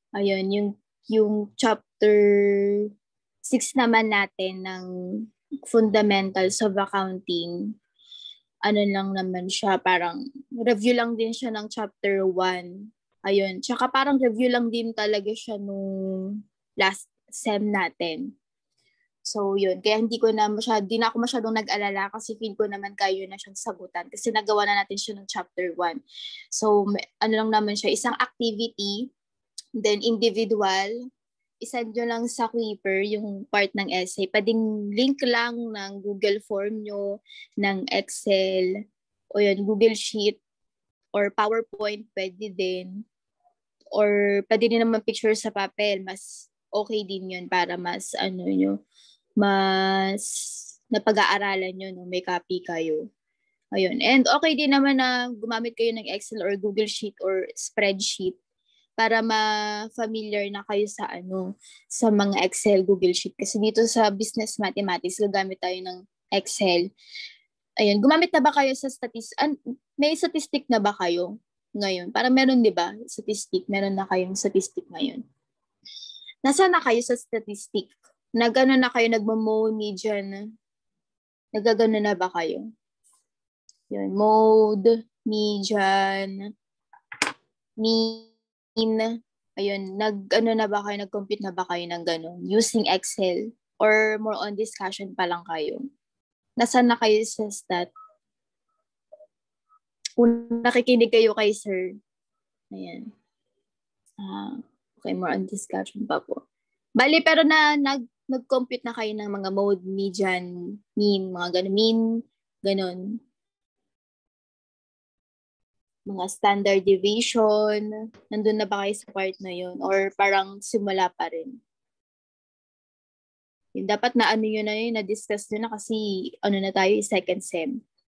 Ayun, yung chapter 6 naman natin ng Fundamentals of Accounting, ano lang naman siya, parang review lang din siya ng chapter 1. Ayun, tsaka parang review lang din talaga siya nung last sem natin. So, yun. Kaya di na ako masyadong nag-alala kasi feel ko naman kayo na siyang sagutan kasi nagawa na natin siya ng chapter 1. So, ano lang naman siya, isang activity, then individual, isend nyo lang sa Quiver yung part ng essay. Pwedeng link lang ng Google Form nyo, ng Excel, o yun, Google Sheet, or PowerPoint, pwede din. Or pwede din naman picture sa papel, mas okay din yun para mas mas napag-aaralan nyo, no? May copy kayo. Ayun. And okay din naman na gumamit kayo ng Excel or Google Sheet or spreadsheet para ma-familiar na kayo sa mga Excel, Google Sheet. Kasi dito sa business mathematics, gagamit tayo ng Excel. Ayun, gumamit na ba kayo sa may statistic na ba kayo ngayon? Para meron, di ba? Meron na kayong statistic ngayon. Nasaan na kayo sa statistic? Nagano na kayo, nagmo-mode, median, nagagano na ba kayo? Yun, mode, median, mean, ayun, nag-ano na ba kayo, nag-compute na ba kayo ng gano'n? Using Excel? Or more on discussion pa lang kayo? Nasaan na kayo sa stat? Kung nakikinig kayo kay sir. Ayan. Okay, more on discussion pa po. Bali, pero nag-compute na kayo ng mga mode, median, mean, mga gano'n, mean, gano'n. Mga standard deviation, nandun na ba kayo sa part na yun? Or parang simula pa rin? Yun, dapat na ano yun na yun, na-discuss nyo na kasi ano na tayo, second sem.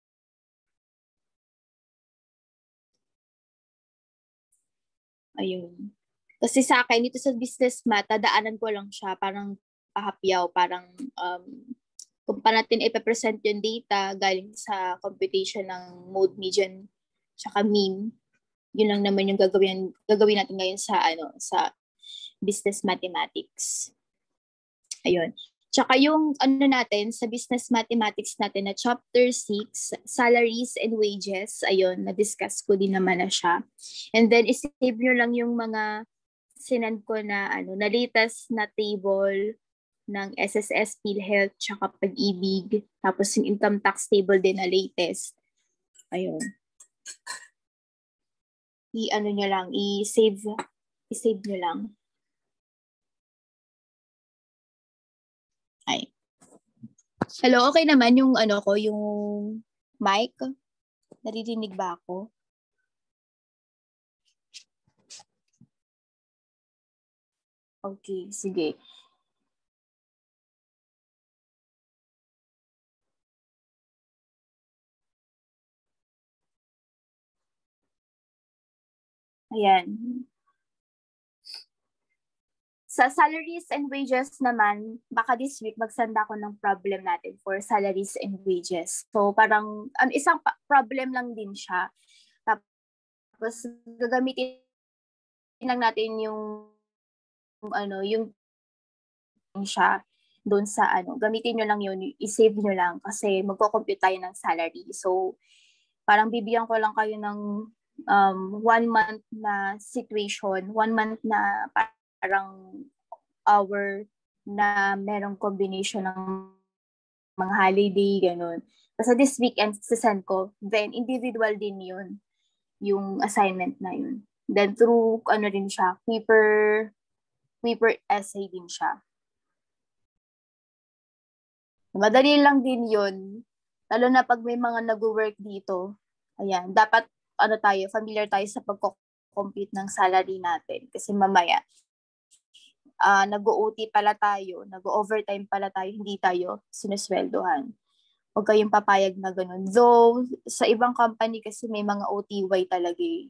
Ayun. Kasi sa akin, dito sa business math, tadaanan ko lang siya, parang pahapyaw, parang kung pa natin ipapresent yung data galing sa computation ng mode, median, tsaka mean, yun lang naman yung gagawin natin ngayon sa business mathematics. Ayun. Tsaka yung natin, sa business mathematics natin na chapter 6, salaries and wages, ayun, na-discuss ko din naman na siya. And then, isave nyo lang yung mga sinend ko na latest na table ng SSS, PhilHealth, tsaka Pag-ibig. Tapos yung income tax table din na latest. Ayun. I-save nyo lang. Ay. Hello, okay naman yung yung mic? Naririnig ba ako? Okay, sige. Ayan. Sa salaries and wages naman, baka this week magsanda ko ng problem natin for salaries and wages. So parang isang problem lang din siya. Tapos gagamitin lang natin yung siya doon sa gamitin nyo lang yun, i-save nyo lang kasi magko-compute tayo ng salary. So parang bibigyan ko lang kayo ng 1 month na situation, 1 month na parang hour na merong combination ng mga holiday, ganun. Basta this weekend, sasend ko. Then, individual din yun, yung assignment na yun. Then, through, din siya, paper essay din siya. Madali lang din yun. Lalo na pag may mga nag-work dito. Ayan, dapat, familiar tayo sa pagko-compute ng salary natin. Kasi mamaya, nag-OT pala tayo, nag-overtime pala tayo, hindi tayo sinusweldohan. Huwag kayong papayag na ganun. Though, sa ibang company kasi may mga OTY talaga eh.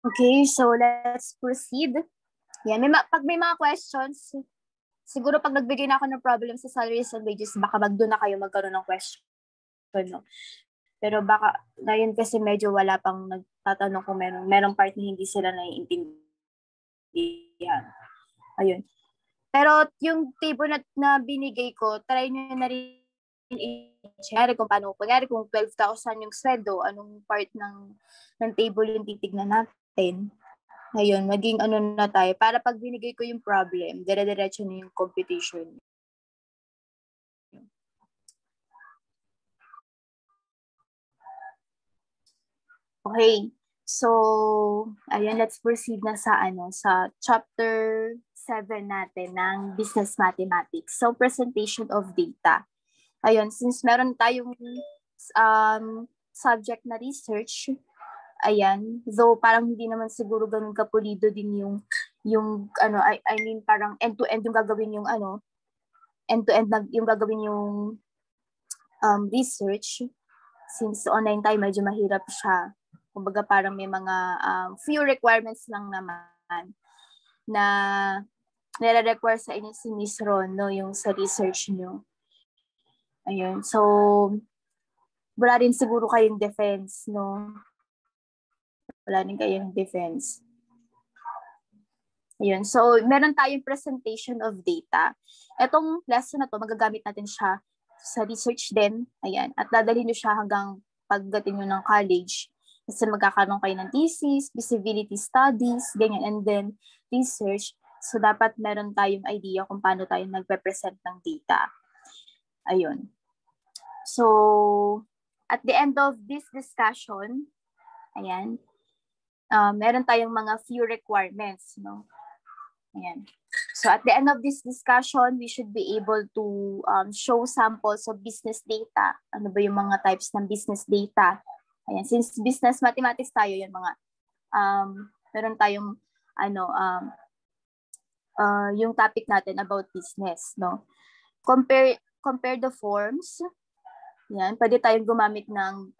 Okay, so let's proceed. Yan, pag may mga questions, siguro pag nagbigay na ako ng problem sa salaries and wages, baka doon na kayo magkaroon ng question. No? Pero baka, ngayon kasi medyo wala pang nagtatanong kung merong part na hindi sila naiintindihan. Ayun. Pero yung table na binigay ko, try nyo na rin i-share kung paano. Kunyari kung 12,000 yung sweldo, anong part ng table yung titignan natin. Ayun, maging ano na tayo. Para pag binigay ko yung problem, dire-diretso na yung computation. Okay. So, ayun, let's proceed na sa chapter 7 natin ng Business Mathematics. So, presentation of data. Ayun, since meron tayong subject na research, ayan, though parang hindi naman siguro ganun kapulido din yung I mean parang end-to-end yung gagawin yung end-to-end yung gagawin yung research. Since online tayo, medyo mahirap siya. Kumbaga parang may mga few requirements lang naman na nire-require sa inyo si Miss Ron, no, yung sa research nyo. Ayun. So, wala rin siguro kayong defense, no? Wala rin kayong defense. Ayun. So, meron tayong presentation of data. Etong lesson na to, magagamit natin siya sa research din. Ayan. At dadalhin nyo siya hanggang pagdating nyo ng college. Kasi magkakaroon kayo ng thesis, feasibility studies, ganyan, and then research. So, dapat meron tayong idea kung paano tayo nagpe-present ng data. Ayun. So, at the end of this discussion, ayan, meron tayong mga few requirements, no? Ayan. So, at the end of this discussion, we should be able to show samples of business data. Ano ba yung mga types ng business data? Ayan. Since business mathematics tayo, yung mga, meron tayong, yung topic natin about business, no? Compare the forms. Yan, pwede tayong gumamit ng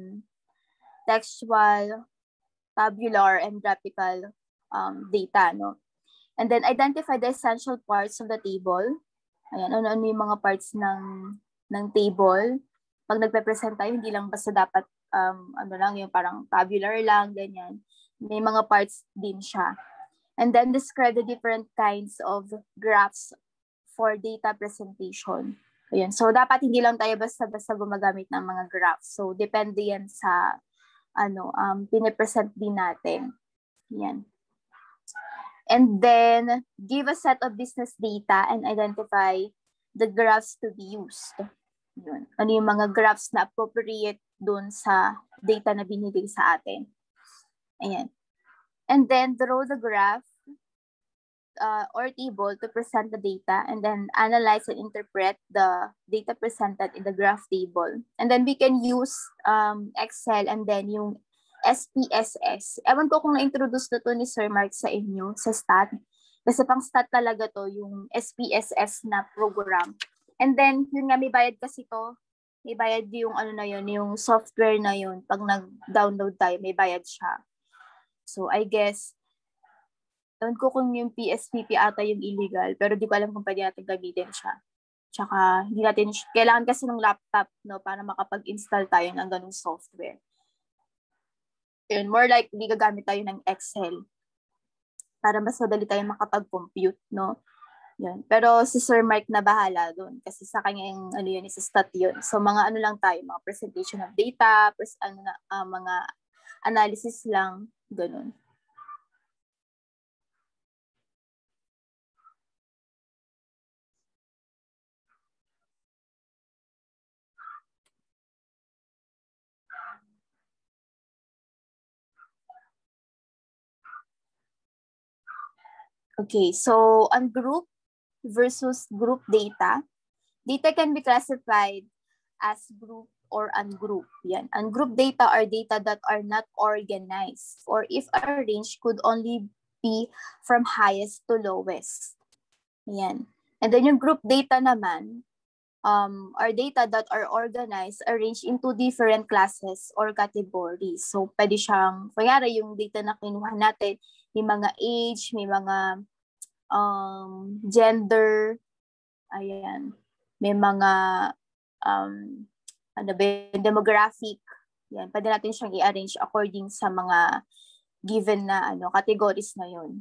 textual, tabular, and graphical data, no? And then identify the essential parts of the table. Ayan, ano yung mga parts ng table. Pag nagpe-present tayo, hindi lang basta dapat lang yung parang tabular lang, ganyan. May mga parts din siya. And then describe the different kinds of graphs for data presentation. Ayan. So, dapat hindi lang tayo basta-basta gumagamit ng mga graphs. So, depende yan sa pinipresent din natin. Yan. And then, give a set of business data and identify the graphs to be used. Yun. Ano yung mga graphs na appropriate dun sa data na binigay sa atin. Ayan. And then, draw the graph or table to present the data, and then analyze and interpret the data presented in the graph table. And then we can use Excel and then yung FSSC. Ewan ko kung na-introduce na to ni Sir Mark sa inyo, sa stat. Kasi pang stat talaga to, yung FSSC na program. And then, yun nga, may bayad kasi to. May bayad yung yung software na yun. Pag nag-download tayo, may bayad siya. So, I guess, ewan ko kung yung PSPP ata yung illegal, pero di ko alam kung pwede natin gamitin siya. Tsaka, hindi natin, kailangan kasi ng laptop, no, para makapag-install tayo ng ganung software. Yun, more likely gagamit tayo ng Excel para mas madali tayo makapag-compute, no? Yun. Pero si Sir Mark na bahala doon kasi sa kanya yung yun, isa stat yun. So mga lang tayo, mga presentation of data, mga analysis lang, ganun. Okay, so on group versus group data, data can be classified as group or ungroup. Yan. Ungroup data are data that are not organized or if arranged could only be from highest to lowest. Yan. And then yung group data naman are data that are organized, arranged into different classes or categories. So, pwede siyang, kunyari yung data na kinuha natin, may mga age, may mga gender, ayan, may mga demographic, yan, pwede natin siyang i-arrange according sa mga given na categories na yun.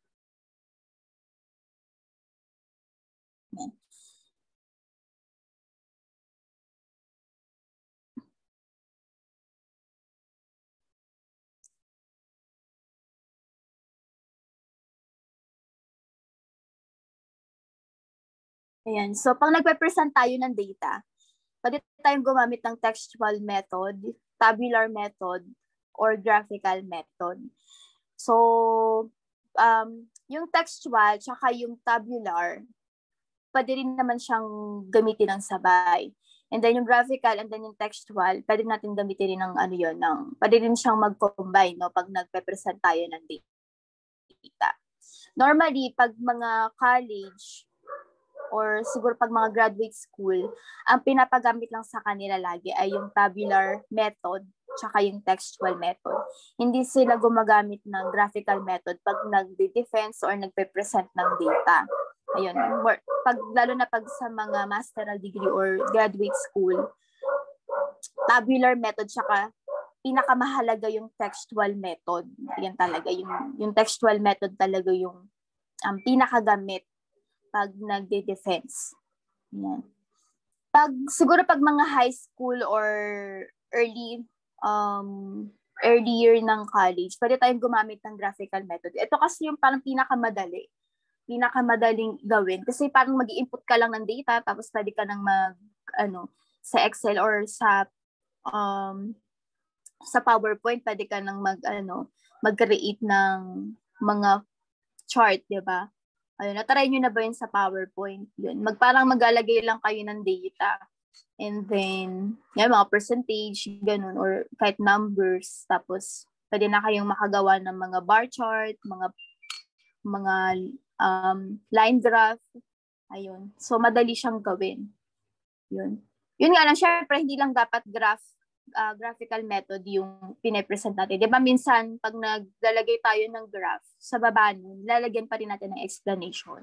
Yan. Ayan. So, pag nagpe-present tayo ng data, pwede tayong gumamit ng textual method, tabular method, or graphical method. So, yung textual tsaka yung tabular, pwede rin naman siyang gamitin ng sabay. And then yung graphical and then yung textual, pwede natin gamitin rin ng pwede rin siyang mag-combine, no, pag nagpe-present tayo ng data. Normally, pag mga college, or siguro pag mga graduate school, ang pinapagamit lang sa kanila lagi ay yung tabular method tsaka yung textual method. Hindi sila gumagamit ng graphical method pag nagde-defense or nagpe-present ng data. Ayun, lalo na pag sa mga masteral degree or graduate school, tabular method tsaka pinakamahalaga yung textual method. Yan talaga, yung textual method talaga yung pinakagamit pag nagde-defense. Yan. Siguro pag mga high school or early year ng college, pwede tayong gumamit ng graphical method. Ito kasi yung parang pinakamadaling gawin. Kasi parang mag-i-input ka lang ng data, tapos pwede ka nang sa Excel or sa PowerPoint, pwede ka nang mag-create ng mga chart, di ba? Ayun, natry nyo na ba yun sa PowerPoint? Yun. Parang maglalagay lang kayo ng data. And then, mga percentage, ganun, or kahit numbers. Tapos, pwede na kayong makagawa ng mga bar chart, mga line graph. Ayun. So, madali siyang gawin. Yun. Yun nga lang, syempre, hindi lang dapat graphical method yung pinapresent natin. Di ba minsan, pag naglalagay tayo ng graph, sa baba nun, lalagyan pa rin natin ng explanation.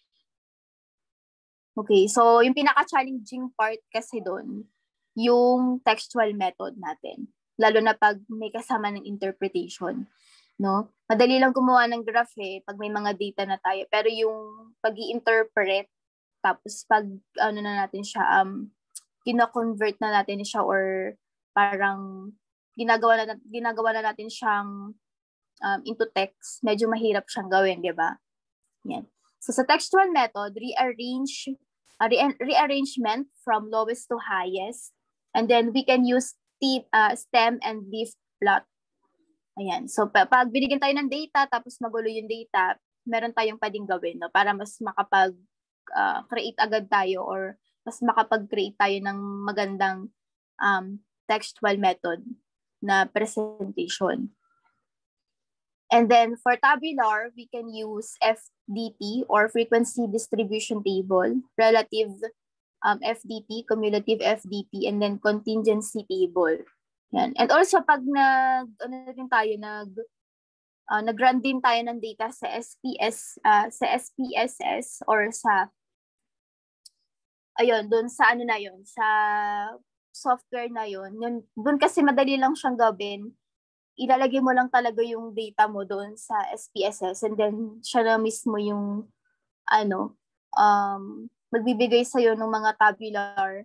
Okay, so yung pinaka-challenging part kasi doon, yung textual method natin. Lalo na pag may kasama ng interpretation. No? Madali lang gumawa ng graph pag may mga data na tayo. Pero yung pag-i-interpret, tapos pag na natin siya, kina-convert na natin siya or parang ginagawa na natin siyang into text, medyo mahirap siyang gawin, di ba? Yan. So sa textual method, rearrangement from lowest to highest, and then we can use stem and leaf plot. Ayan. So pag binigyan tayo ng data, tapos magulo yung data, meron tayong pwedeng gawin, no, para mas makapag-create agad tayo or mas makapag-create tayo ng magandang textual method na presentation. And then for tabular, we can use FDT or frequency distribution table, relative FDT, cumulative FDT, and then contingency table. Yan. And also pag nag-run din tayo ng data sa SPSS or sa doon sa sa software na yun, doon kasi madali lang siyang gawin. Ilalagay mo lang talaga yung data mo doon sa SPSS, and then siya na mismo yung magbibigay sa'yo ng mga tabular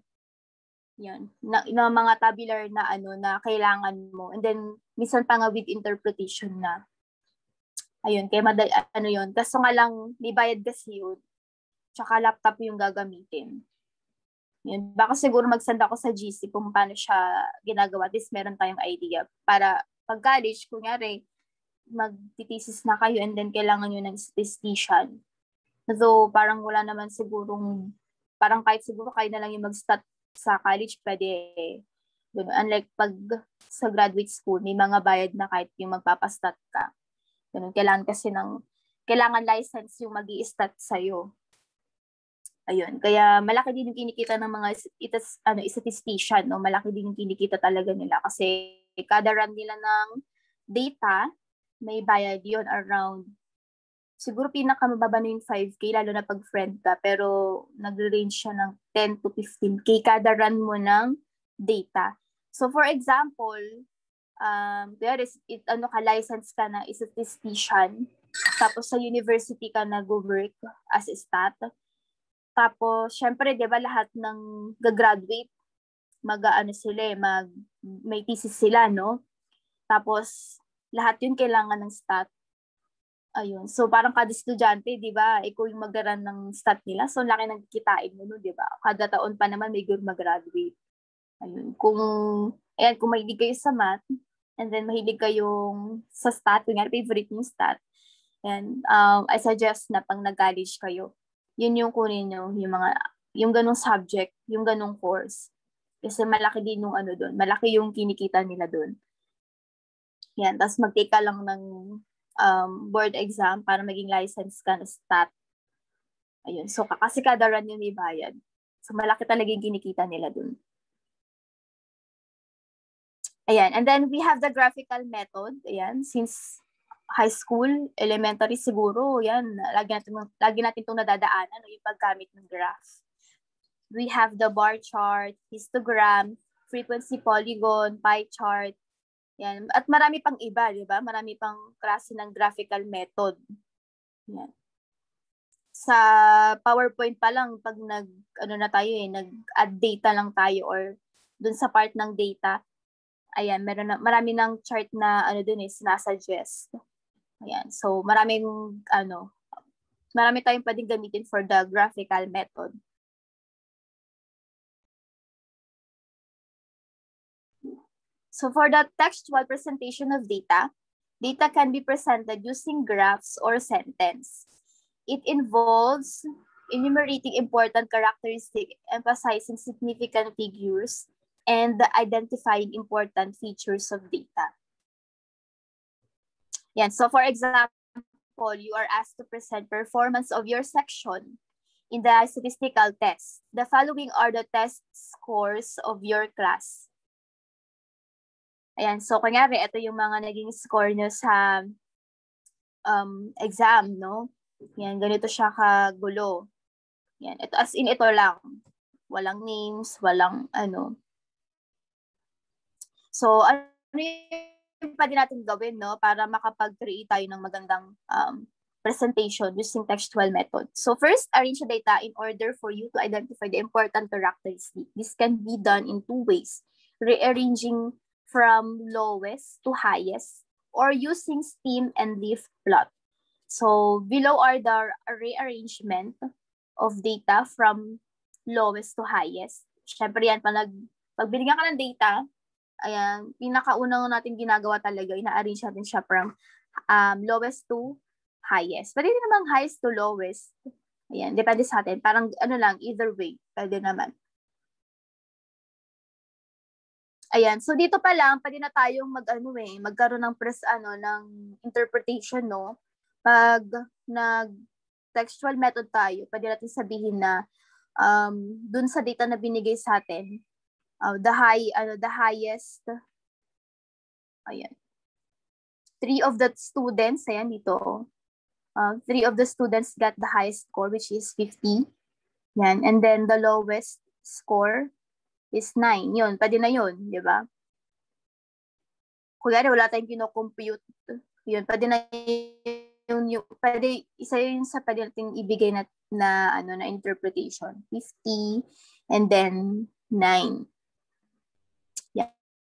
mga tabular na na kailangan mo, and then minsan pa nga with interpretation na. Ayun, kaya madali yun. Kaso nga lang, may bayad kasi yun. Tsaka laptop yung gagamitin. Yun. Baka siguro mag-send ako sa GC kung paano siya ginagawa. At least meron tayong idea. Para pag college, kunyari, mag-thesis na kayo and then kailangan nyo ng statistician. So, parang wala naman sigurong, parang kahit siguro kayo na lang yung mag-stat sa college, pwede. Unlike pag sa graduate school, may mga bayad na kahit yung magpapastat ka. Ganun. Kailangan kasi kailangan license yung mag-i-stat sa'yo. Ayun, kaya malaki din yung kinikita ng mga statistician, no? Malaki din yung kinikita talaga nila kasi kada run nila ng data, may bayad yun around, siguro pinakamababa na yung 5K, lalo na pag friend ka, pero nag-range siya ng 10 to 15K kada run mo ng data. So for example, there is, license ka na statistician, tapos sa university ka nag-work as a stat. Tapos, syempre, di ba lahat ng gagraduate, may thesis sila, no? Tapos, lahat yun kailangan ng stat. Ayun. So, parang kada estudyante, di ba, ikaw yung mag-run ng stat nila. So, laki ng kitain mo, no, di ba? Kada taon pa naman may mag-graduate. Ayun. Kung mahilig kayo sa math, and then mahilig kayong sa stat, kunyari favorite yung stat, and I suggest na pang nag-college kayo, yun yung kunin nyo, yung ganong subject, yung ganong course. Kasi malaki din yung doon, malaki yung kinikita nila doon. Yan, tapos mag-take ka lang ng board exam para maging license ka na stat. Ayun, so kasi kada run yung ibayad. So malaki talaga yung kinikita nila doon. Ayan, and then we have the graphical method. Ayan, since high school, elementary siguro, yan, lagi natin itong nadadaanan, yung paggamit ng graph. We have the bar chart, histogram, frequency polygon, pie chart, yan. At marami pang iba, di ba? Marami pang klase ng graphical method. Yan. Sa PowerPoint pa lang, pag nag-add data lang tayo or dun sa part ng data, ayan, marami ng chart na sinasuggest. Ayan. So, marami tayong pwedeng gamitin for the graphical method. So, for the textual presentation of data can be presented using graphs or sentence. It involves enumerating important characteristics, emphasizing significant figures, and identifying important features of data. Yan. So, for example, you are asked to present performance of your section in the statistical test. The following are the test scores of your class. Ayan. So, kunyari, ito yung mga naging score nyo sa exam, no? Yan. Ganito siya kagulo. Yan. Ito, as in, ito lang. Walang names, walang So, ano yung pwede natin gawin, no? Para makapag-create tayo ng magandang presentation using textual method. So, first, arrange the data in order for you to identify the important characteristics. This can be done in two ways. Rearranging from lowest to highest or using stem and leaf plot. So, below are the rearrangement of data from lowest to highest. Siyempre yan, pag binigyan ka ng data, ayan, pinakaunang natin ginagawa talaga, ina-arrange natin siya from lowest to highest. Pwede din namang highest to lowest. Ayan, depende sa atin. Parang either way, pwede naman. Ayan, so dito pa lang, pwede na tayong magkaroon ng ng interpretation, no? Pag nag-textual method tayo, pwede natin sabihin na dun sa data na binigay sa atin, the highest, ayan, 3 of the students, ayan dito, 3 of the students got the highest score, which is 50. Yan, and then the lowest score is 9. Yun, pwede na yun, di ba? Kunyari, wala tayong kino-compute. Yun, pwede na isa yun sa pwede natin ibigay na interpretation. 50, and then 9. Yan.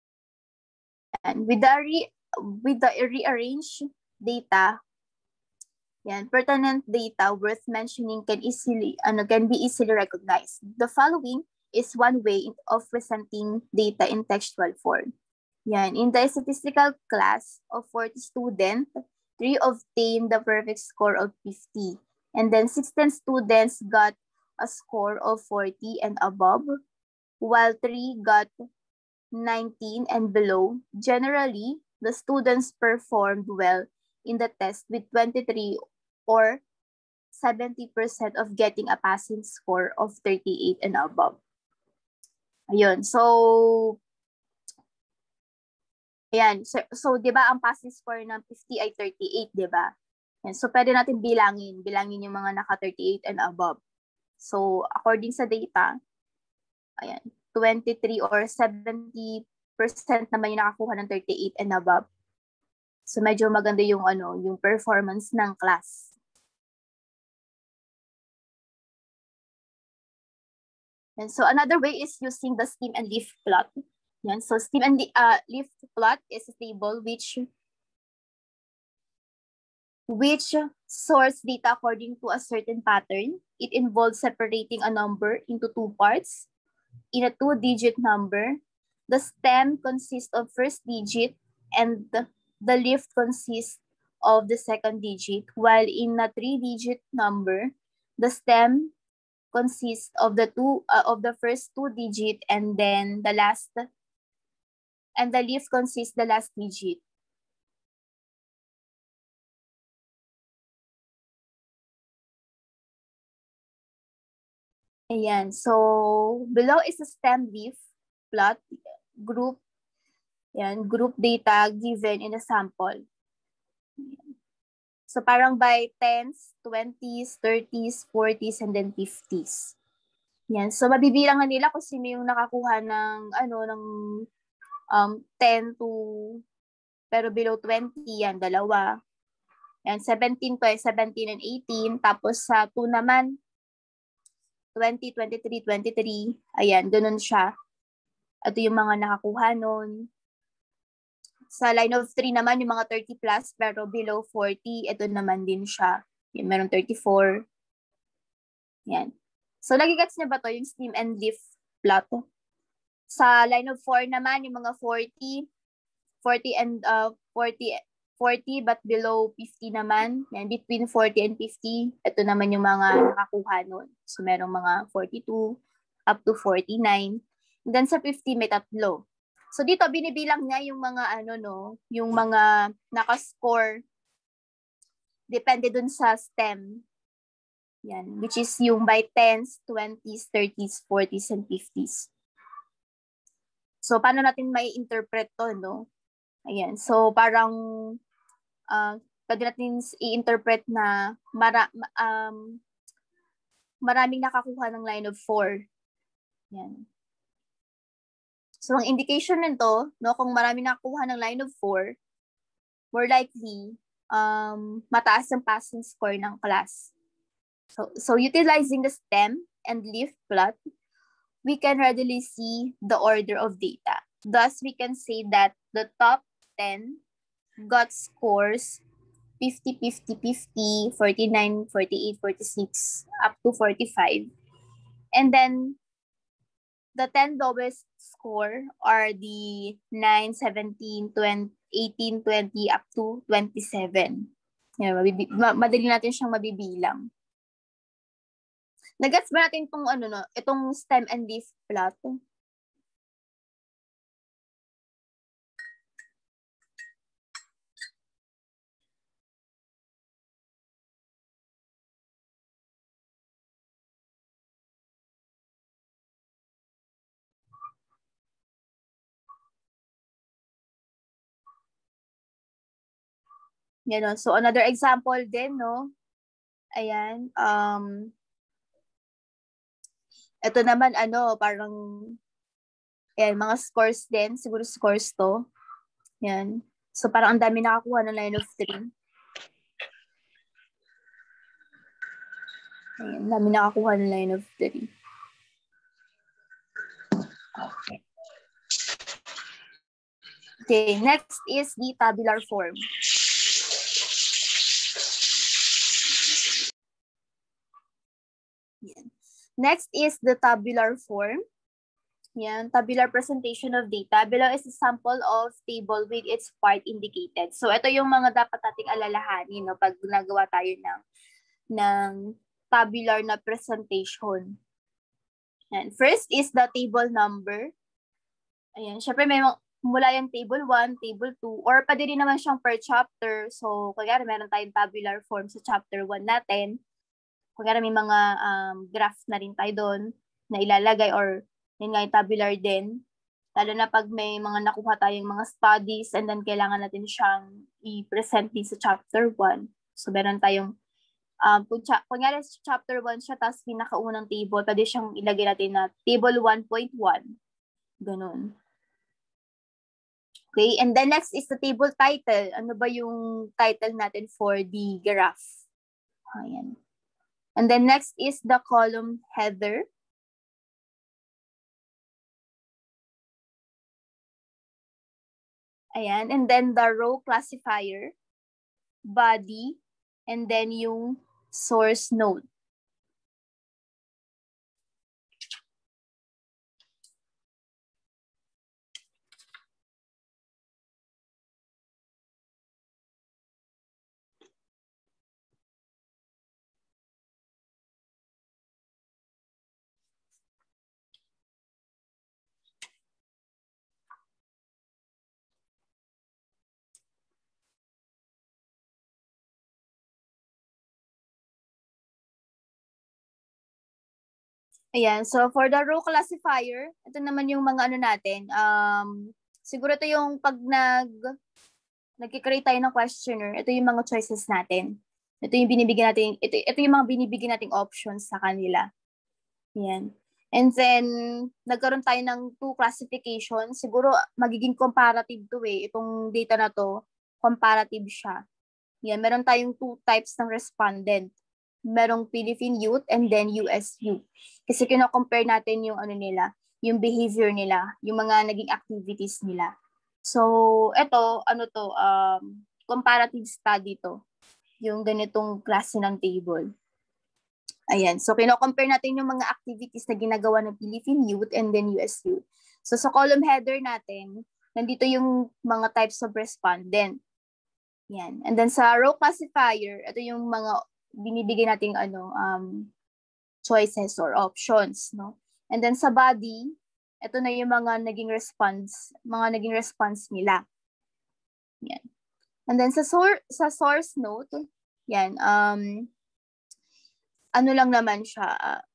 With the rearranged data, yan, pertinent data worth mentioning can be easily recognized. The following is one way of presenting data in textual form. Yan, in the statistical class of 40 students, 3 obtained the perfect score of 50. And then 16 students got a score of 40 and above, while 3 got 19 and below. Generally, the students performed well in the test with 23 or 70% of getting a passing score of 38 and above. Ayun. So, ayan. So 'di ba ang passing score ng 50 ay 38, 'di ba? So, pwede natin bilangin yung mga naka 38 and above. So, according sa data, ayan, 23 or 70% naman yung nakakuha ng 38 and above. So, medyo maganda yung yung performance ng class. And so, another way is using the stem and leaf plot. Yan. So, stem and leaf plot is a table which sorts data according to a certain pattern. It involves separating a number into two parts. In a 2-digit number, the stem consists of first digit and the leaf consists of the second digit, while in a 3-digit number, the stem consists of the first 2 digit and then the leaf consists the last digit. Ayan. So, below is a stem leaf plot group. Ayan, group data given in a sample. Ayan. So, parang by 10s, 20s, 30s, 40s, and then 50s. Ayan. So, mabibilangan nila kung sino yung nakakuha ng, ng 10 to, pero below 20, yan, dalawa. Ayan, 17 and 18. Tapos sa 2 naman, 20, 23, 23. Ayan, ganun siya. Ito yung mga nakakuha nun. Sa line of 3 naman, yung mga 30 plus, pero below 40, ito naman din siya. Yan, meron 34. Yan. So, nagigets niya ba to yung stem and leaf plot? Sa line of 4 naman, yung mga 40 but below 50 naman. Yan, between 40 and 50, ito naman yung mga nakakuha nun. So, merong mga 42 up to 49. And then sa 50, may 3. So, dito, binibilang niya yung mga, yung mga nakascore depende dun sa stem. Yan, which is yung by 10s, 20s, 30s, 40s, and 50s. So, paano natin may interpret to, no? Ayan, so parang pwede natin i-interpret na maraming nakakuha ng line of 4. Yan. So, ang indication nito, no, kung maraming nakakuha ng line of 4, more likely, mataas ang passing score ng class. So utilizing the stem and leaf plot, we can readily see the order of data. Thus, we can say that the top 10 got scores 50, 50, 50, 49, 48, 46, up to 45. And then, the 10 lowest score are the 9, 17, 20, 18, 20, up to 27. Yeah, madali natin siyang mabibilang. Nagets ba natin itong stem and leaf plot? Yan, no? So, another example din, no? Ayan. Ito naman, parang, ayan, mga scores din. Siguro scores to. Yan. So, parang ang dami nakakuha ng line of 3. Ayan, ang dami nakakuha ng line of 3. Okay, next is the tabular form. Yan. Next is the tabular form. Yan, tabular presentation of data. Below is a sample of table with its part indicated. So, ito yung mga dapat nating alalahanin, no, pag ginagawa tayo ng tabular na presentation. Yan. First is the table number. Ayan, syempre may mula yung table 1, table 2, or pwede rin naman siyang per chapter. So, kaya meron tayong tabular form sa chapter 1 natin. kung may mga graph na rin tayo doon na ilalagay or yun nga yung tabular din. Lalo na pag may mga nakuha tayong mga studies and then kailangan natin siyang i-present din sa chapter 1. So meron tayong kunyari sa chapter 1 siya, tapos pinakaunang table, pwede siyang ilagay natin na table 1.1. Ganun. Okay, and then next is the table title. Ano ba yung title natin for the graph? Ayan. And then next is the column header. Ayan, and then the row classifier, body, and then yung source node. Ayan, so for the row classifier, ito naman yung mga ano natin. Siguro ito yung pag nag-create tayo ng questionnaire, ito yung mga choices natin. Ito yung binibigyan natin, ito yung mga binibigyan nating options sa kanila. Ayan. And then, nagkaroon tayo ng 2 classifications. Siguro, magiging comparative to Itong data na to, comparative siya. Yan, meron tayong 2 types ng respondent. Merong Philippine youth and then US youth. Kasi kino-compare natin yung ano nila, yung behavior nila, yung mga naging activities nila. So, ito, comparative study to. Yung ganitong klase ng table. Ayan. So, kino-compare natin yung mga activities na ginagawa ng Philippine youth and then US youth. So, sa column header natin, nandito yung mga types of respondent. Yan. And then sa row classifier, ito yung mga binibigay nating choices or options, no? And then sa body, ito na yung mga naging response nila. Yan. And then sa source note, yan, ano lang naman siya,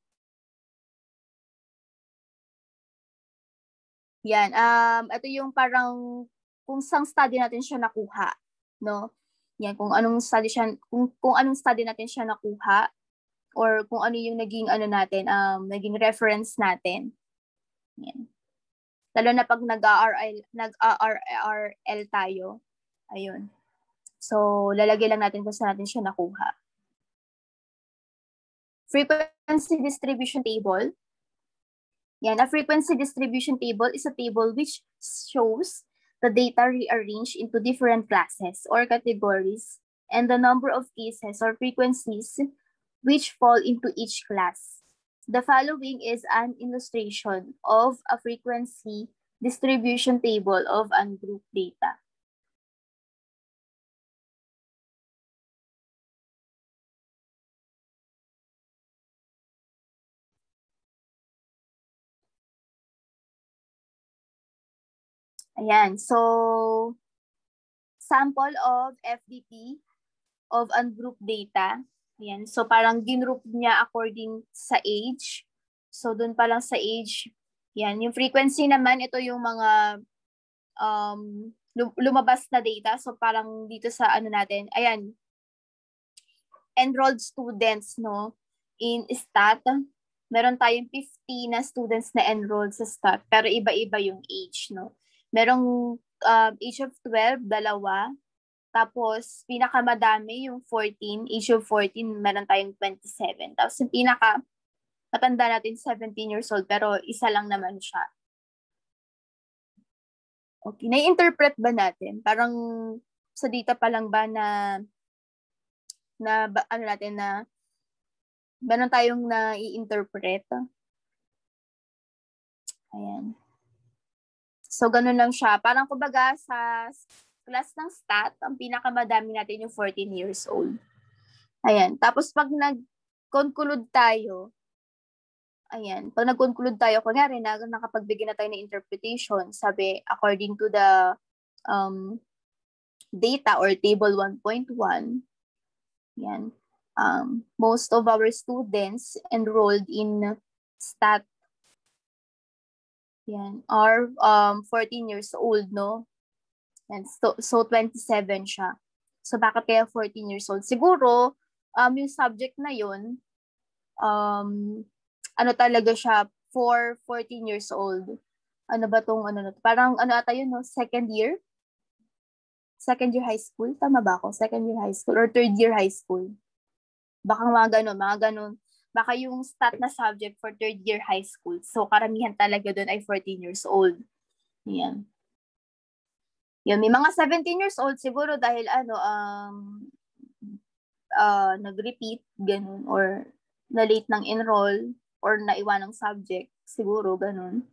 yan, ito yung parang kung saan study natin siya nakuha, no? Yan, kung anong study natin siya nakuha or kung ano yung naging naging reference natin. Yan. Lalo na pag nag-RRL tayo. Ayun. So, lalagay lang natin kung saan natin siya nakuha. Frequency distribution table. Yan, a frequency distribution table is a table which shows the data rearranged into different classes or categories and the number of cases or frequencies which fall into each class. The following is an illustration of a frequency distribution table of ungrouped data. Ayan, so sample of FDT of ungrouped data. Ayan, so parang ginroup niya according sa age. So dun pa lang sa age, yan, yung frequency naman, ito yung mga lumabas na data. So parang dito sa natin, ayan, enrolled students, no, in STAT. Meron tayong 50 na students na enrolled sa STAT, pero iba-iba yung age, no. Merong age of 12, 2. Tapos, pinakamadami yung 14, age of 14, meron tayong 27. Tapos, yung matanda natin, 17 years old, pero isa lang naman siya. Okay, nai-interpret ba natin? Parang sa data pa lang ba na meron tayong nai-interpret? Ayan. So, ganun lang siya. Parang kumbaga sa class ng STAT, ang pinakamadami natin yung 14 years old. Ayan. Tapos pag nag-conclude tayo, kunyari nakapagbigay na tayo ng interpretation, sabi, according to the data or table 1.1, yan. most of our students enrolled in STAT are 14 years old, no? And so 27 siya. So bakit kaya 14 years old? Siguro, yung subject na yun, ano talaga siya, for 14 years old. Ano ba tong parang ata yun, no? Second year high school? Tama ba ako? Second year high school or third year high school? Baka mga ganun. Baka yung stat na subject for third year high school. So, karamihan talaga doon ay 14 years old. Yan. Yan, may mga 17 years old siguro dahil nag-repeat, ganun, or na-late ng enroll, or naiwan ng subject, siguro, ganun.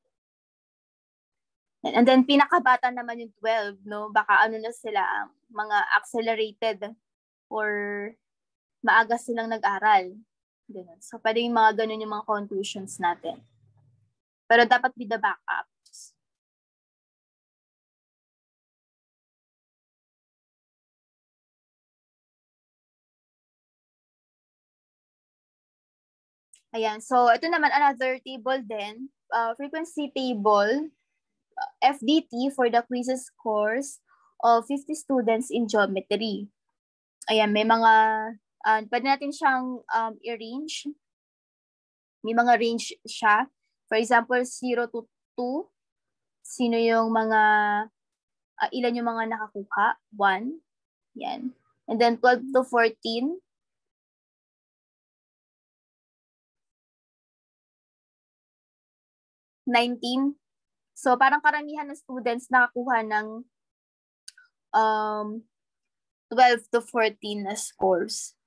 And then, pinakabata naman yung 12, no? Baka na sila, mga accelerated or maaga silang nag-aral. Ganun. So, pwede yung mga ganun yung mga conclusions natin. Pero dapat with the backups. Ayan. So, ito naman another table din. Frequency table, FDT for the quizzes course of 50 students in geometry. Ayan, may mga, pwede natin siyang i-range. May mga range siya. For example, 0 to 2. Sino yung mga, ilan yung mga nakakuha? 1. Yan. And then 12 to 14. 19. So, parang karamihan ng students nakakuha ng 12 to 14 na scores.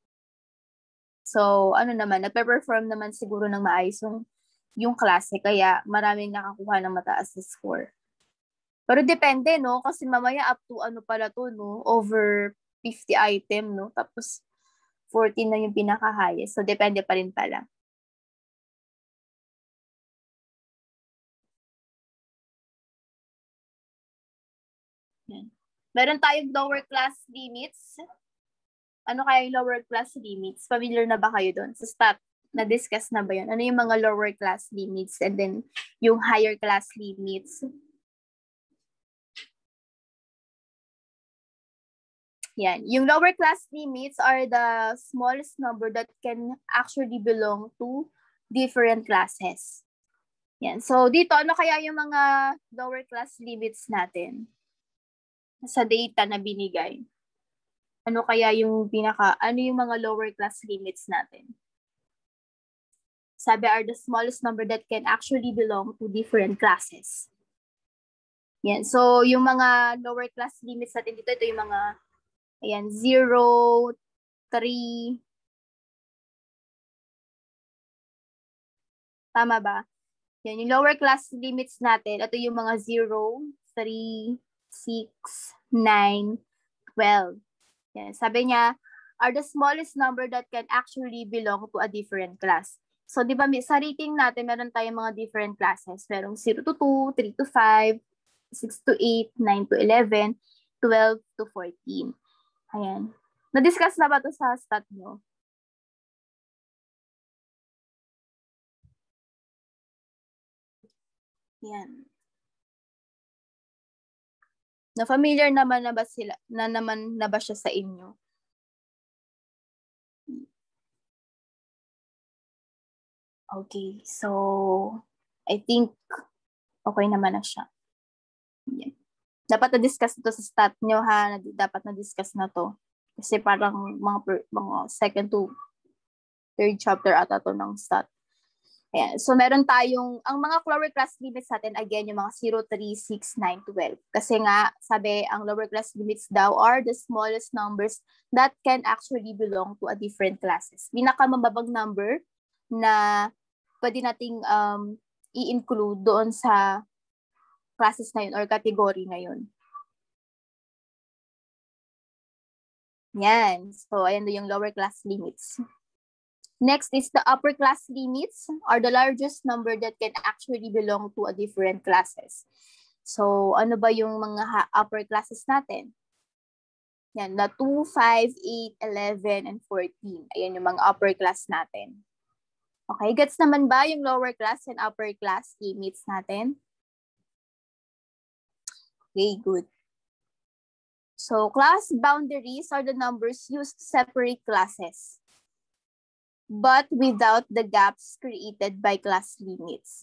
So, nagpe-perform naman siguro ng maayos yung klase, kaya maraming nakakuha ng mataas na score. Pero depende, no? Kasi mamaya up to no? Over 50 item, no? Tapos 14 na yung pinaka-highest. So, depende pa rin pala. Yan. Meron tayong lower class limits. Ano kaya yung lower class limits? Familiar na ba kayo doon? Sa stat, na-discuss na ba yun? Ano yung mga lower class limits and then yung higher class limits? Yan. Yung lower class limits are the smallest number that can actually belong to different classes. Yan. So, dito, ano kaya yung mga lower class limits natin sa data na binigay? Ano kaya yung ano yung mga lower class limits natin? Sabi are the smallest number that can actually belong to different classes. Yan. So, yung mga lower class limits natin dito, ito yung mga, 0, 3. Tama ba? Yan, yung lower class limits natin, ito yung mga 0, 3, 6, 9, 12. Yan. Sabi niya, are the smallest number that can actually belong to a different class. So, di ba, sa rating natin, meron tayong mga different classes. Merong 0 to 2, 3 to 5, 6 to 8, 9 to 11, 12 to 14. Ayan. Na-discuss na ba ito sa stat nyo? Yan. Na-familiar naman na ba sila, naman na ba siya sa inyo? Okay, so I think okay naman na siya. Yan. Dapat na-discuss ito sa stat nyo, ha? Dapat na-discuss na to. Kasi parang mga second to third chapter ata to ng stat. Ayan. So, meron tayong, ang mga lower class limits natin, again, yung mga 0, 3, 6, 9, 12. Kasi nga, sabi, ang lower class limits daw are the smallest numbers that can actually belong to a different classes. Pinakamababang number na pwede nating i-include doon sa classes na yun or category na yun. Yan. So, ayan do yung lower class limits. Next is the upper class limits are the largest number that can actually belong to a different classes. So, ano ba yung mga upper classes natin? Yan, na 2, 5, 8, 11, and 14. Ayan yung mga upper class natin. Okay, gets naman ba yung lower class and upper class limits natin? Okay, good. So, class boundaries are the numbers used to separate classes, but without the gaps created by class limits.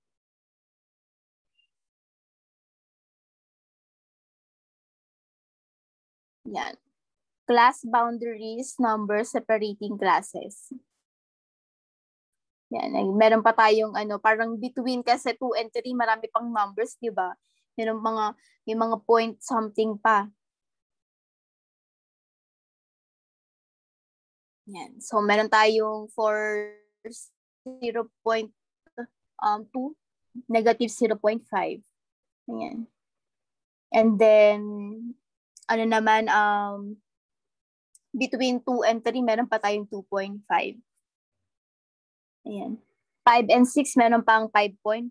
Yan. Class boundaries, numbers separating classes. Yan, meron pa tayong parang between kasi 2 and 3, marami pang numbers, di ba? May mga point something pa. Yan. So, meron tayong for 0.2, negative 0.5. Ayan. And then, between 2 and 3, meron pa tayong 2.5. Ayan. 5 and 6, meron pang 5.5.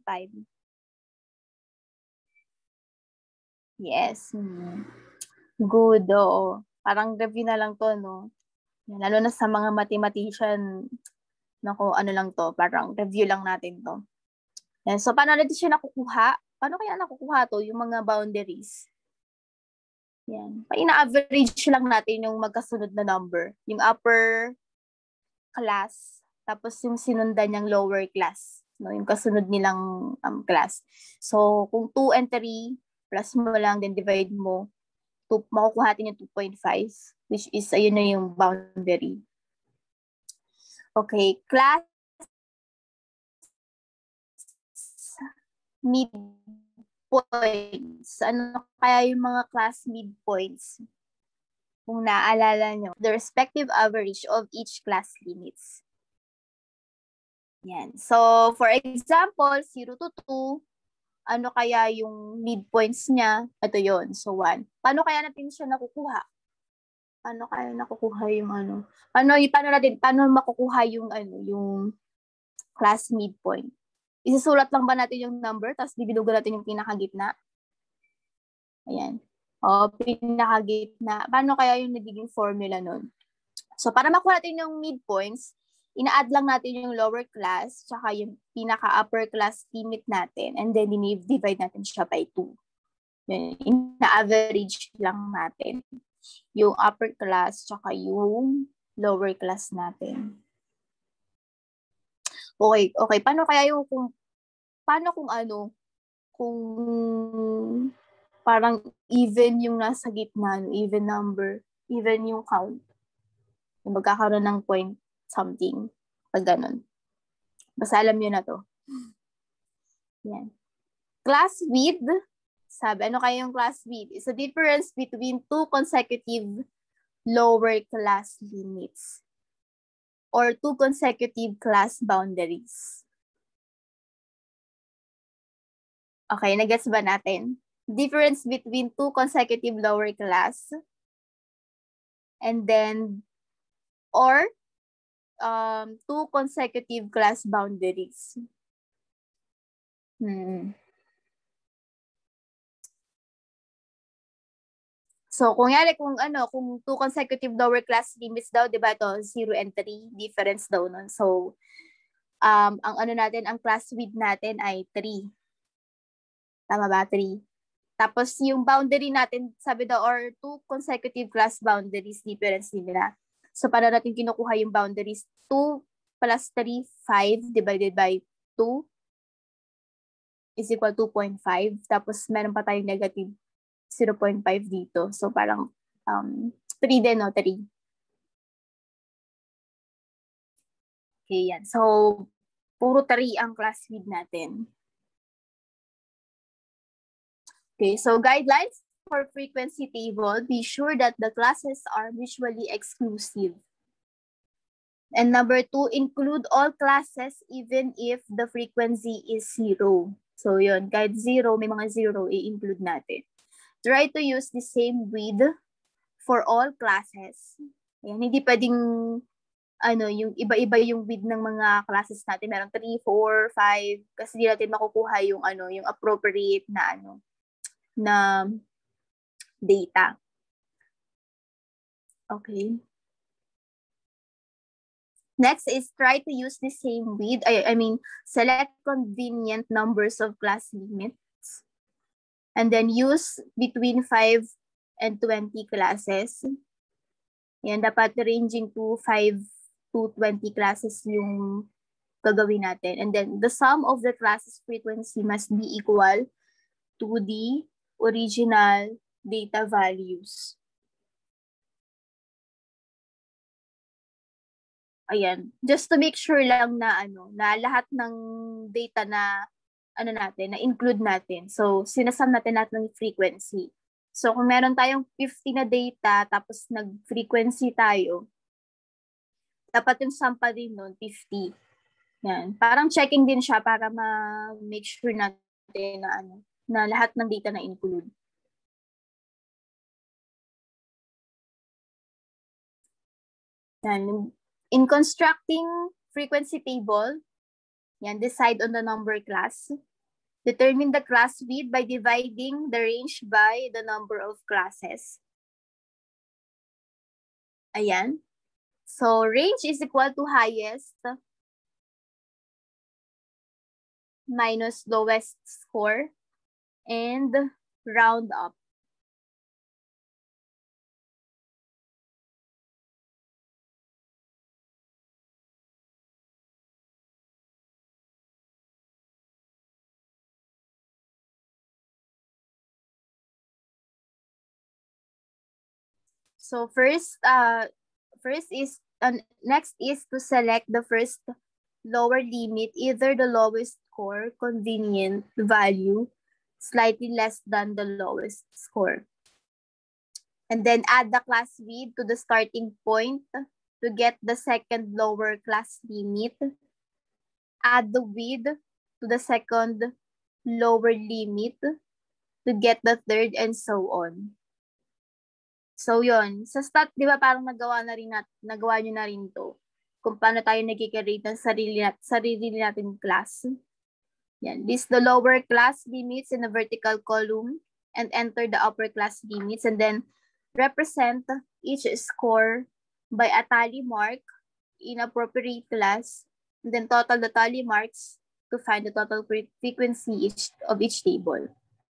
Yes. Good, oo. Parang review na lang to, no? Lalo na sa mga mathematician, naku, lang to, parang review lang natin to. Yan. So, paano natin siya nakukuha? Paano kaya nakukuha to, yung mga boundaries? Yan. Ina-average lang natin yung magkasunod na number. Yung upper class, tapos yung sinundan niyang lower class. No, yung kasunod nilang class. So, kung 2 and 3, plus mo lang, then divide mo, makukuha natin yung 2.5, which is, ayun na yung boundary. Okay, class midpoints. Ano kaya yung mga class midpoints? Kung naaalala nyo, the respective average of each class limits. Yan. So, for example, 0 to 2, ano kaya yung midpoints niya? Ito yon. So, 1. Paano kaya natin siya nakukuha? Paano kaya nakukuha yung paano makukuha yung yung class midpoint? Isusulat lang ba natin yung number, tapos bibilugan natin yung pinakagitna? Ayan. O, pinakagitna. Paano kaya yung nagiging formula nun? So, para makuha natin yung midpoints, ina-add lang natin yung lower class, tsaka yung pinaka-upper class limit natin, and then divide natin siya by 2. Ina-average lang natin yung upper class, tsaka yung lower class natin. Okay. Paano kaya kung parang even yung nasa gitna, even number, even yung count, magkakaroon ng point something, pag ganun. Basta alam nyo na to. Yan. Class width, sabi, ano kaya yung class width? It's a difference between 2 consecutive lower class limits or 2 consecutive class boundaries. Okay, nagets ba natin? Difference between 2 consecutive lower class and then or 2 consecutive class boundaries. So, kung 2 consecutive lower class limits daw, di ba ito, 0 and 3, difference daw nun. So, ang class width natin ay 3. Tama ba? 3. Tapos, yung boundary natin, sabi daw, or 2 consecutive class boundaries, difference nila. So, para natin kinukuha yung boundaries, 2 plus 3, 5 divided by 2 is equal to 2.5. Tapos, meron pa tayong negative 0.5 dito. So, parang 3 din, no? 3. Okay, yan. So, puro 3 ang class width natin. Okay, so guidelines for frequency table, be sure that the classes are mutually exclusive. And number 2, include all classes even if the frequency is 0. So, yun, kahit 0, may mga 0, i-include natin. Try to use the same width for all classes. Ayan, hindi pwedeng yung iba-iba yung width ng mga classes natin. Meron 3, 4, 5 kasi hindi natin makukuha yung yung appropriate na na data. Okay. Next is try to use the same width. Select convenient numbers of class limits. And then use between 5 and 20 classes. Yan, dapat ranging to 5 to 20 classes yung gagawin natin. And then the sum of the classes frequency must be equal to the original data values. Ayan, just to make sure lang na na lahat ng data na na include natin. So sinasum natin ng frequency. So kung meron tayong 50 na data tapos nag-frequency tayo, dapat yung sum pa din nun 50. Yan, parang checking din siya para ma-make sure natin na na lahat ng data na include. Yan. In constructing frequency table, yan, decide on the number class. Determine the class width by dividing the range by the number of classes. Ayan. So, range is equal to highest minus lowest score and round up. So next is to select the first lower limit, either the lowest score, convenient value, slightly less than the lowest score. And then add the class width to the starting point to get the second lower class limit. Add the width to the second lower limit to get the third, and so on. So yon, sa stat, di ba parang nagawa nyo na rin to. Kung paano tayo nagkikreate ng sarili natin class. Yan, list the lower class limits in a vertical column and enter the upper class limits, and then represent each score by a tally mark in appropriate class, and then total the tally marks to find the total frequency of each table.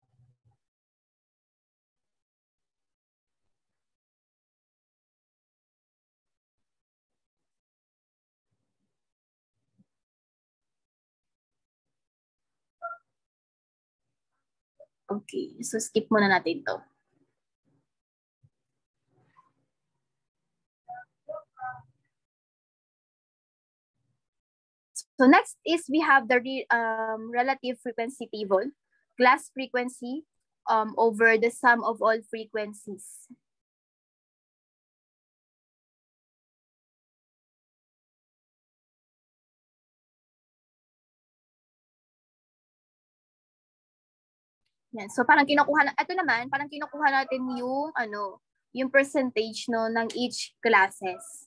Okay, so skip muna natin to. So next is we have the relative frequency table, class frequency over the sum of all frequencies. Yan. So parang kinukuha natin yung yung percentage ng each classes.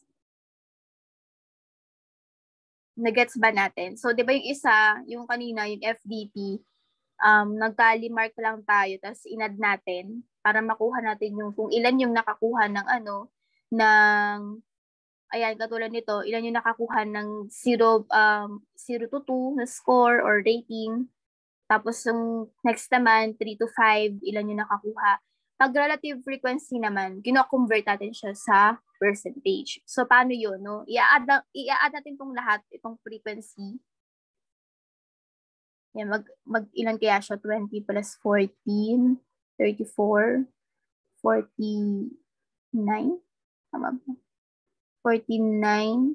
Nagets ba natin? So 'di ba yung isa, yung kanina, yung FDP, nag-tally mark lang tayo tapos inad natin para makuha natin yung kung ilan yung nakakuha ng ayan, katulad nito, ilan yung nakakuha ng 0 to 2 na score or rating. Tapos yung next naman, 3 to 5, ilan yung nakakuha. Pag relative frequency naman, kino-convert natin siya sa percentage. So, paano yun? No? I-add natin itong lahat, itong frequency. Yan, ilan kaya siya? 20 plus 14, 34, 49, tama ba? 49,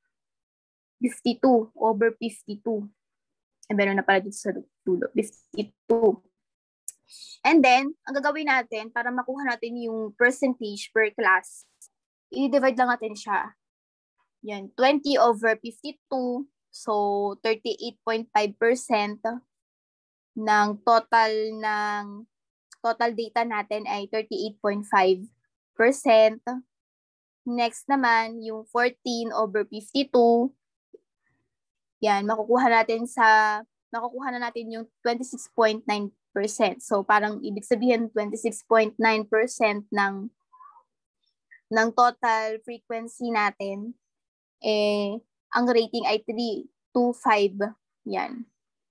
52, over 52. Meron na pala dito sa dulo, 52. And then, ang gagawin natin para makuha natin yung percentage per class, i-divide lang natin siya. Yan, 20 over 52, so 38.5% ng total data natin ay 38.5%. Next naman, yung 14 over 52, yan, makukuha na natin yung 26.9%. So, parang ibig sabihin 26.9% ng ng total frequency natin, ang rating ay 3 to 5. Yan.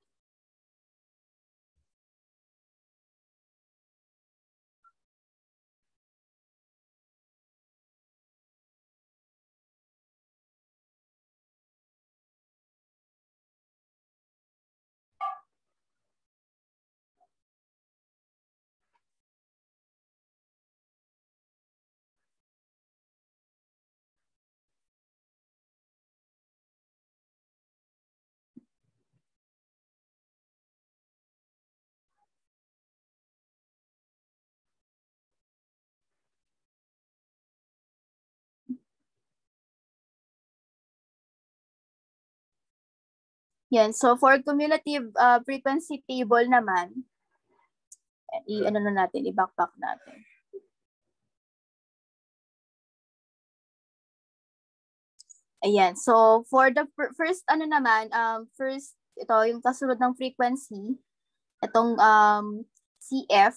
Yan. So, for cumulative frequency table naman, i-ano na natin, i-backpack natin. Ayan. So, for the first, ano naman, first, ito, yung kasunod ng frequency, itong CF.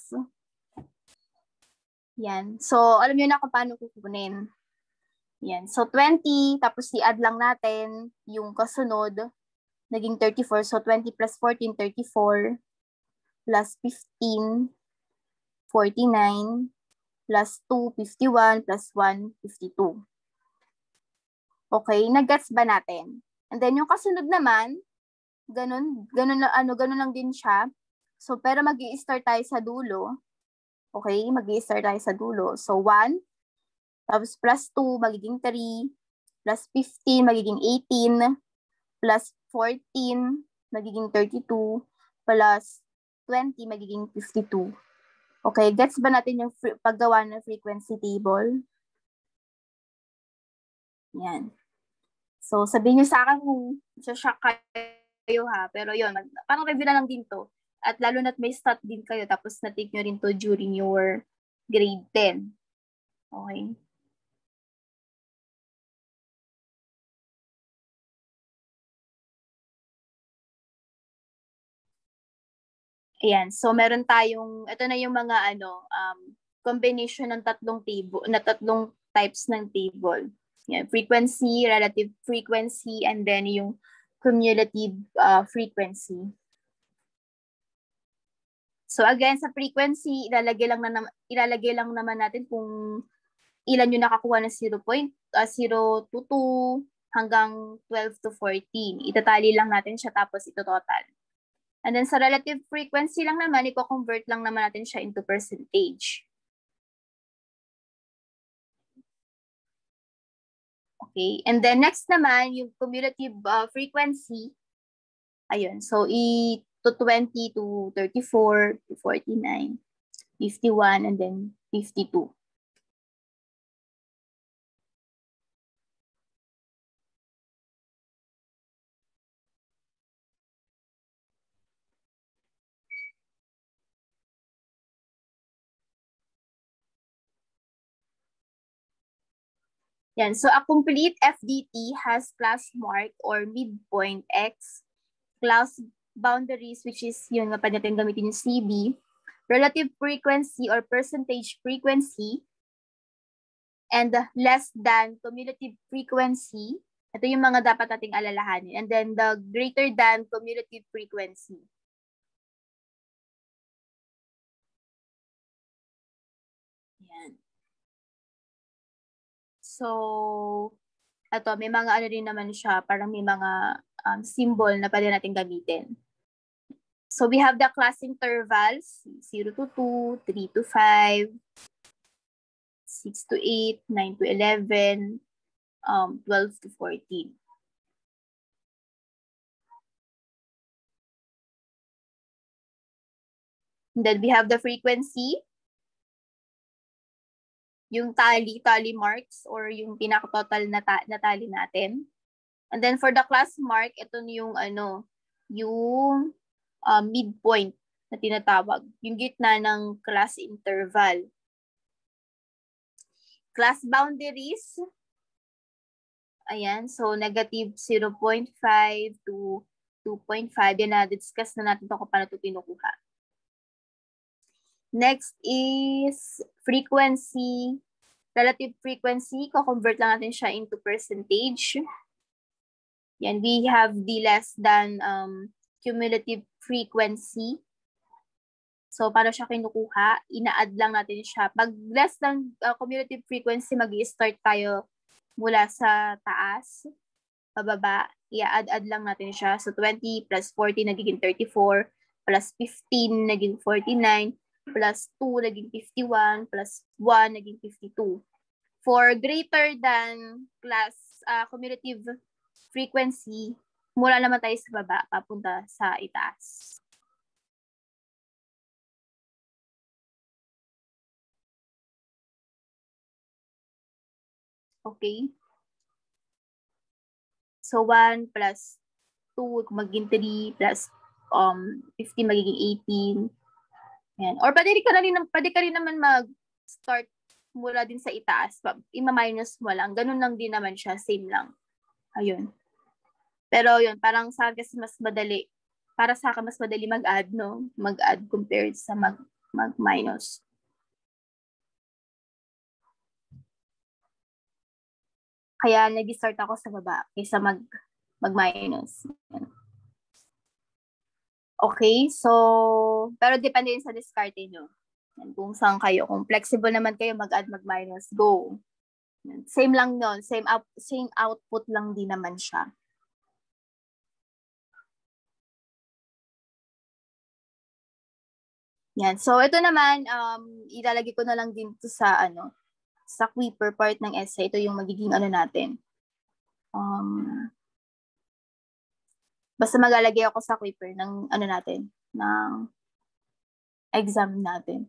Yan. So, alam niyo na kung paano kukunin. Yan. So, 20, tapos i-add lang natin yung kasunod, naging 34. So, 20 plus 14, 34, plus 15, 49, plus 2, 51, plus 1, 52. Okay, nag-gets ba natin? And then yung kasunod naman, ganun lang din siya. So, pero mag-i-start tayo sa dulo. Okay, mag-i-start tayo sa dulo. So, 1, tapos plus 2, magiging 3, plus 15, magiging 18, plus 14, magiging 32, plus 20, magiging 52. Okay, gets ba natin yung paggawa ng frequency table? Yan. So, sabihin nyo sa akin kung shock kayo ha. Pero yun, parang review na lang din to. At lalo na't may stat din kayo, tapos na-take nyo rin to during your grade 10. Okay? Ayan. So, meron tayong, ito na yung mga combination ng tatlong types ng table. Yan, frequency, relative frequency, and then yung cumulative frequency. So again, sa frequency, ilalagay lang naman natin kung ilan yung nakakuha ng 0 to 2 hanggang 12 to 14. Itatali lang natin siya tapos ito total. And then sa relative frequency lang naman, i-convert lang naman natin siya into percentage. Okay, and then next naman, yung cumulative frequency, ayun, so to 20 to 34 to 49, 51, and then 52. Yan, so a complete FDT has class mark or midpoint X, class boundaries, which is yun nga pa natin gamitin yung CB, relative frequency or percentage frequency, and less than cumulative frequency. Ito yung mga dapat nating alalahanin. And then the greater than cumulative frequency. Yan. So, ito, may mga ano rin naman siya, parang may mga symbol na pwede natin gamitin. So, we have the class intervals, 0 to 2, 3 to 5, 6 to 8, 9 to 11, 12 to 14. And then we have the frequency, yung tally marks or yung pinaka-total na tally natin. And then for the class mark, ito yung yung midpoint na tinatawag, yung gitna ng class interval. Class boundaries, ayan, so negative 0.5 to 2.5, yan na-discuss na natin ito kung paano ito pinukuha. Next is frequency, relative frequency, ko-convert lang natin siya into percentage. Yan, we have the less than cumulative frequency. So, paano siya kinukuha? Ina-add lang natin siya. Pag less than cumulative frequency, mag-i-start tayo mula sa taas, pababa. I-add lang natin siya. So, 20 plus 40 nagiging 34, plus 15 naging 49, plus 2 naging 51, plus 1 naging 52. For greater than class cumulative frequency, mula naman tayo sa baba, papunta sa itaas. Okay? So, 1 plus 2 magiging 3 plus 15 magiging 18. Yan. Or pwede ka rin naman mag-start mula din sa itaas. Ima-minus mo lang. Ganun lang din naman siya. Same lang. Ayun. Pero yun, parang sa akin kasi mas madali. Para sa akin mas madali mag-add, no? Mag-add compared sa mag-minus. Kaya nag-start ako sa baba kaysa mag-minus. Okay, so, pero depende din sa discarte nyo. Kung saan kayo. Kung flexible naman kayo, mag-add, mag-minus, go. Same lang nun. Same output lang din naman siya. Yan. So, ito naman, ilalagay ko na lang din to sa, sa Quiper part ng essay. Ito yung magiging natin. Basta maglalagay ako sa Quiper ng, natin, ng exam natin.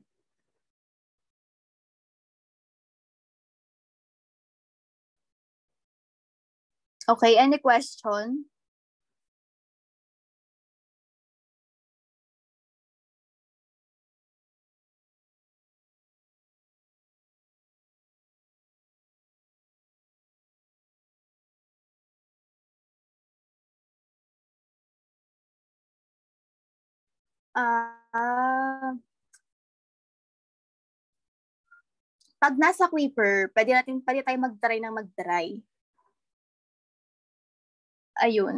Okay, any question? Pag nasa Quiper, pwede tayo mag-try ng mag-try. Ayun.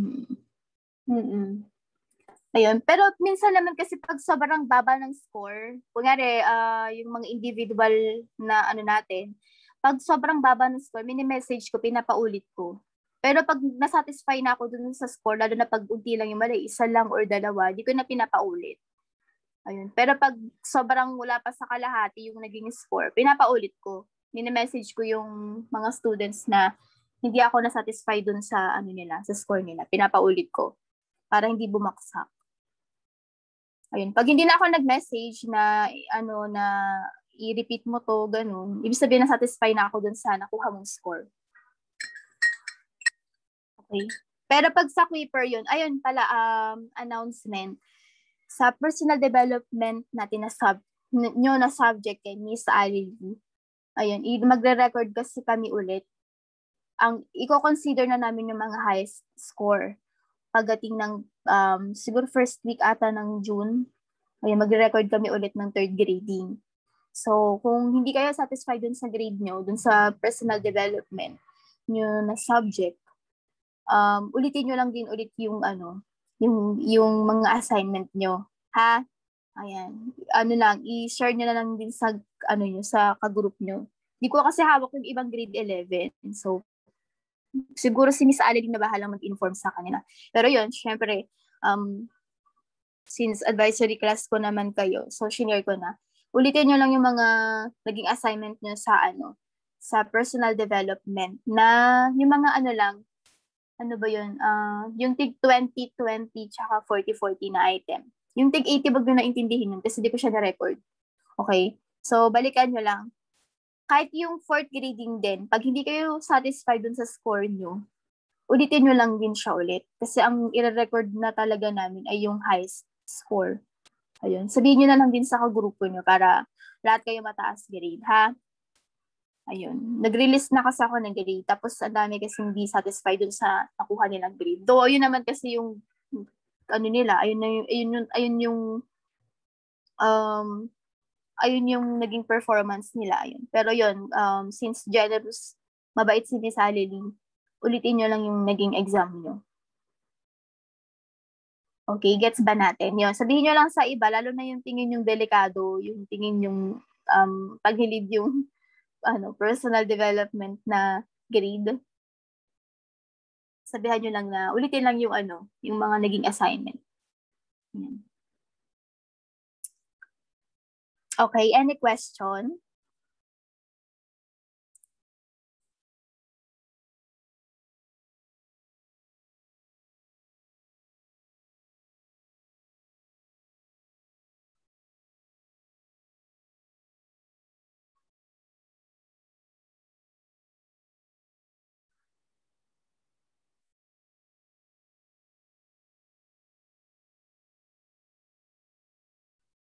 Ayun. Pero minsan naman kasi pag sobrang baba ng score, kunyari, yung mga individual na natin, pag sobrang baba ng score, mini-message ko, pinapaulit ko. Pero pag nasatisfy na ako dun sa score, lalo na pag unti lang yung mali, isa lang or dalawa, di ko na pinapaulit. Ayun. Pero pag sobrang wala pa sa kalahati yung naging score, pinapaulit ko. Mini-message ko yung mga students na hindi ako nasatisfy dun sa sa score nila. Pinapaulit ko para hindi bumaksak. Ayun. Pag hindi na ako nag-message na na i-repeat mo to, ganun, ibig sabihin na satisfy na ako dun sa nakuha mong score. Okay. Pero pag sa Quiper yun, ayun pala, announcement. Sa personal development natin na subject kay Miss Alili, ayun, magre-record kasi kami ulit. Ang i-consider na namin yung mga highest score pagdating ng siguro first week ata ng June. Ayun, magre-record kami ulit ng third grading. So, kung hindi kayo satisfied dun sa grade nyo, dun sa personal development nyo na subject, ulitin nyo lang din ulit yung yung mga assignment nyo. Ha? Ayan. I-share nyo na lang din sa, sa ka-group nyo. Hindi ko kasi hawak yung ibang grade 11. So, siguro si Miss Alin na bahalang mag-inform sa kanila. Pero yun, syempre, since advisory class ko naman kayo, so senior ko na, ulitin nyo lang yung mga naging assignment nyo sa sa personal development na yung mga lang, ba yun? Yung tig 20-20 tsaka 40-40 na item. Yung tig 80 wag nyo naintindihin yun kasi di ko siya na-record. Okay? So, balikan nyo lang. Kahit yung fourth grading din, pag hindi kayo satisfied dun sa score nyo, ulitin nyo lang din siya ulit. Kasi ang i-record na talaga namin ay yung highest score. Ayun. Sabihin nyo na lang din sa kagrupo nyo para lahat kayo mataas grade, ha? Ayun. Nag-release na kasi ako ng grade. Tapos, ang dami kasi hindi satisfied dun sa nakuha nilang grade. Though, ayun naman kasi yung, nila, ayun yung ayun yung naging performance nila. Ayun. Pero yun, since generous, mabait si Miss Halili, ulitin nyo lang yung naging exam nyo. Okay, gets ba natin? Yun, sabihin nyo lang sa iba, lalo na yung tingin yung delikado, yung tingin yung paghilid yung personal development na grade. Sabihan nyo lang na, ulitin lang yung yung mga naging assignment. Yan. Okay, any question?